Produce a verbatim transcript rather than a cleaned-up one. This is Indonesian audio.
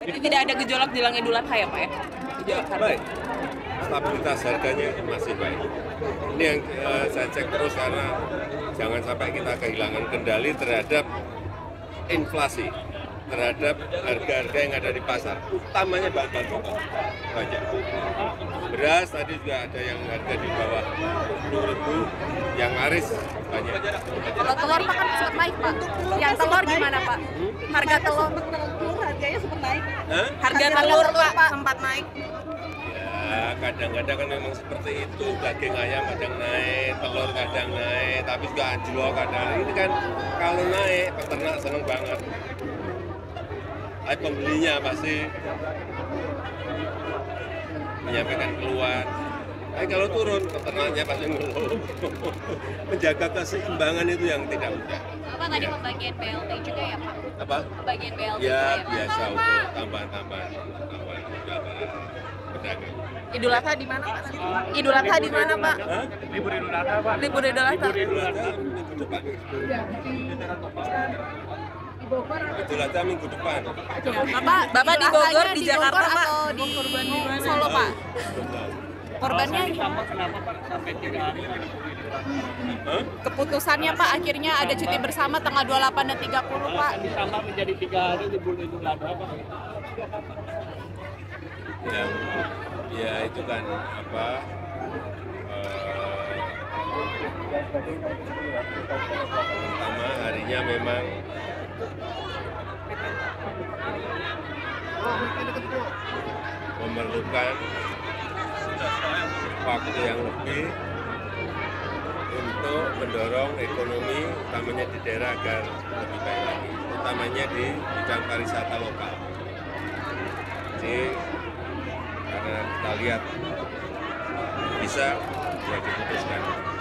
Berarti tidak ada gejolak jelang Idul Adha ya Pak ya? Ya, baik. Stabilitas harganya masih baik. Ini yang uh, saya cek terus karena jangan sampai kita kehilangan kendali terhadap inflasi, terhadap harga-harga yang ada di pasar, utamanya bahan-bahan pokok. Banyak. Beras tadi juga ada yang harga di bawah sepuluh ribu, yang laris banyak. Kalau telur Pak kan sempat naik Pak. Yang telur gimana Pak? Harga telur? Telur harganya sempat naik. Hah? Harga telur Pak sempat naik. Ya, kadang-kadang kan memang seperti itu, daging ayam kadang naik, telur kadang naik, tapi juga anjlok kadang. Ini kan kalau naik, peternak seneng banget. Tapi pembelinya pasti menyampaikan keluar. Tapi kalau turun, peternaknya pasti ngeluh. Menjaga keseimbangan itu yang tidak mudah. Bapak tadi pembagian B L T juga ya Pak? Apa? Pembagian B L T Ya, juga ya Pak? biasa untuk tambahan-tambahan. Tambahan tambahan pedagang. Idul Adha di mana Pak? Idul Adha di mana Pak? Hah? Libur Idul Adha, Pak. Libur Idul Adha. Idul Adha minggu depan. Idul Adha minggu depan. Bapak, Bapak di Bogor, di Jakarta Pak? Atau di Solo Pak? Korbannya Sama kenapa Pak sampai tiga hari libur Idul Adha? Hah? keputusannya Pak akhirnya ada cuti bersama tanggal dua puluh delapan dan tiga puluh Pak. Akan ditambah menjadi tiga hari libur Idul Adha, Pak. Ya, ya itu kan apa? eh, pertama harinya memang memerlukan waktu yang lebih untuk mendorong ekonomi, utamanya di daerah agar lebih baik lagi, utamanya di bidang pariwisata lokal. Jadi karena kita lihat bisa ya diputuskan